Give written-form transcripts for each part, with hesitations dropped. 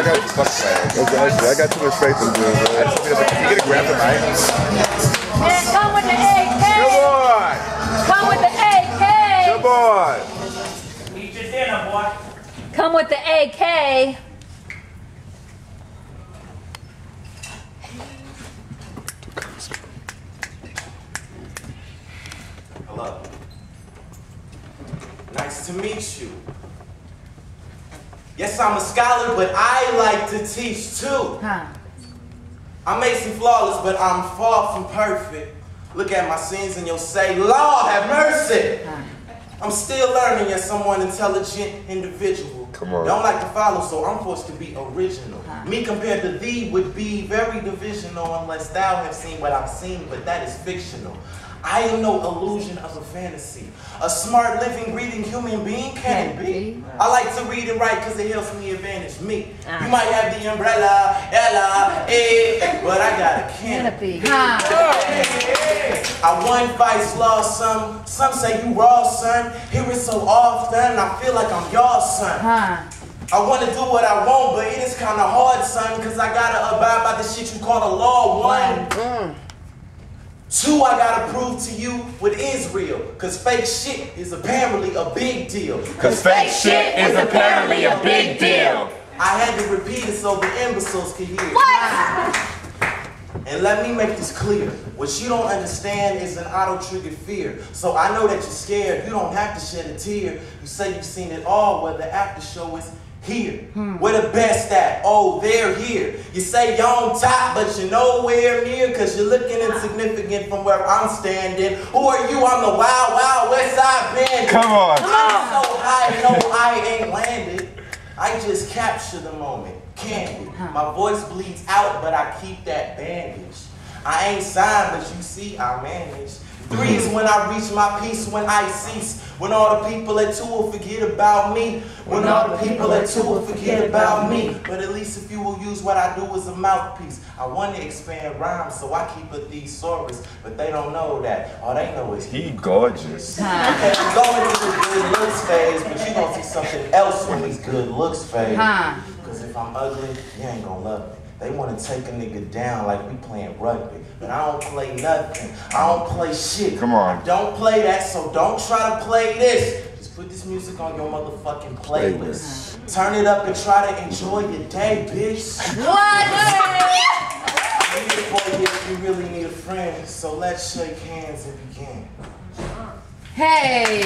got you. Fuck man. I got too much faith in you. I just feel like you get to grab the mic. Man, come with the AK. Good boy. Come with the AK. Good boy. Eat your dinner, boy. Come with the AK. Hello. Nice to meet you. Yes, I'm a scholar, but I like to teach too. I may seem flawless, but I'm far from perfect. Look at my sins and you'll say, Lord, have mercy. I'm still learning, yes, I'm one intelligent individual. Come on. Don't like to follow, so I'm forced to be original. Me compared to thee would be very divisional unless thou have seen what I've seen, but that is fictional. I am no illusion of a fantasy. A smart, living, breathing human being can it be? I like to read and write because it helps me advantage me. You might have the umbrella, Ella, but I got a canopy. I won, vice, lost some. Some say you raw, son. Hear it so often, I feel like I'm your son. I want to do what I want, but it is kind of hard, son, because I got to abide by the shit you call the law. One. Two, I gotta prove to you what is real, cause fake shit is apparently a big deal. Cause fake shit is apparently a big deal. I had to repeat it so the imbeciles could hear it. What? And let me make this clear. What you don't understand is an auto-triggered fear. So I know that you're scared. You don't have to shed a tear. You say you've seen it all, where the after show is here. Where the best at? Oh, they're here. You say you're on top, but you're nowhere near, because you're looking insignificant from where I'm standing. Who are you? I'm the wild, wild West Side Bandit. Come on. I'm so high, no, I ain't landed. I just capture the moment, candid. My voice bleeds out, but I keep that bandage. I ain't signed, but you see, I manage. Three is when I reach my peace, when I cease. When all the people at two will forget about me. When all the people at two will forget about me. But at least if you will use what I do as a mouthpiece. I want to expand rhymes, so I keep a thesaurus. But they don't know that. All they know is he gorgeous. Okay, I'm going through the good looks phase, but you gonna see something else when these good looks fade. Because if I'm ugly, you ain't gonna love me. They want to take a nigga down like we playing rugby. But I don't play nothing. I don't play shit. Come on. I don't play that, so don't try to play this. Just put this music on your motherfucking playlist. Turn it up and try to enjoy your day, bitch. What? I'm here for you if you really need a friend. So let's shake hands and begin. Hey.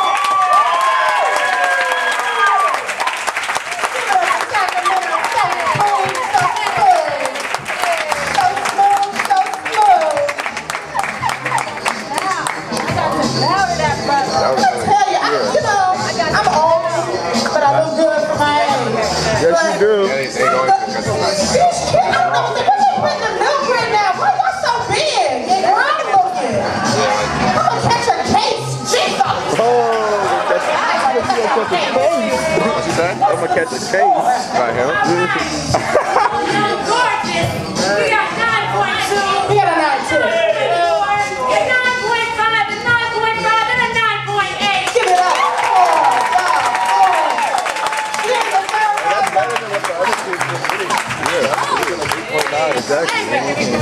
Yes, you do. I'm gonna catch a case by him. We got 9.2. We got a 9.2. Exactly.